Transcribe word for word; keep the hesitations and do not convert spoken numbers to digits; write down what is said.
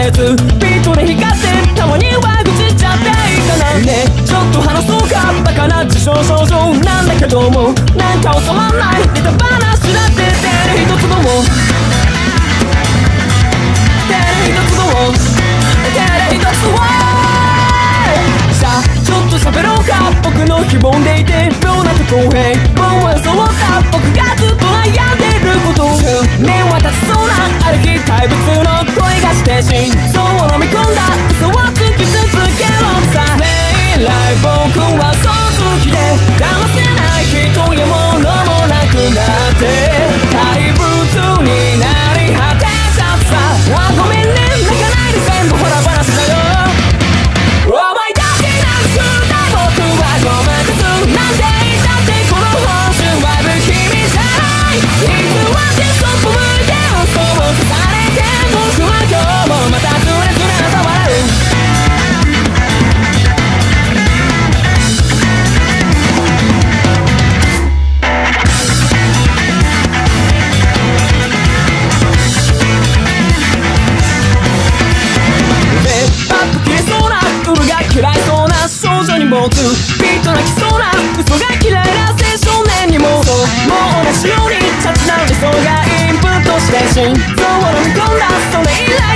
せずビートで光ってたまには愚痴っちゃっていいかなねちょっと話そうかバカな自称症状なんだけどもなんか収まんないネタ話だって出る一つども出る一つども出る一つはさあちょっと喋ろうか僕の非凡でいて妙な不公平もう装った僕がずっと悩んでること目は立ちそうなある日怪物の声がして心臓を飲み込んだ嘘をつき続けろさ未来僕はそう好きで騙せない人や物もなくなって怪物になり果てちゃったあごめんね泣かないで全部ほら話だよお前だけなんすだ僕はごまかすなんて言ったってこの本心は不気味じゃないいつはってそっぽ向いて嘘を重ねて僕は今日もまたずれずれ朝笑う嫌いそうな少女に持つビート泣きそうな嘘が嫌いな青少年にもそうもう同じようにチャチな理想がインプットして心臓を飲み込んだそれ以来